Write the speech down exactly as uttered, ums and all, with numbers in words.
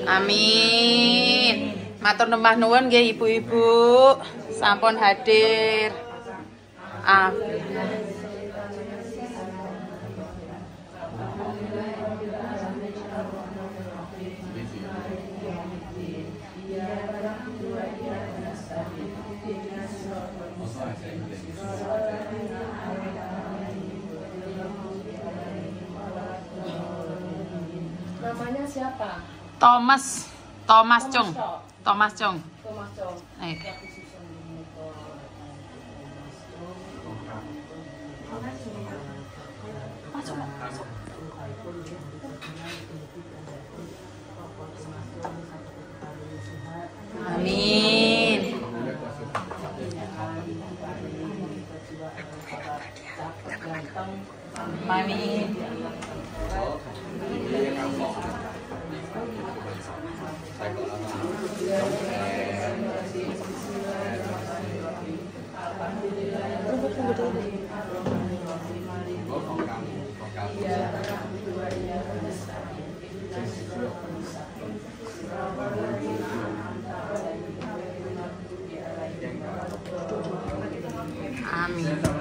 Amin. Matur nuwun nuwun nggih ibu-ibu sampun hadir. Amin. Namanya siapa? Thomas, Thomas Chung, Thomas Chung. Thomas Chung. Eh. Amin. Amin. Amin.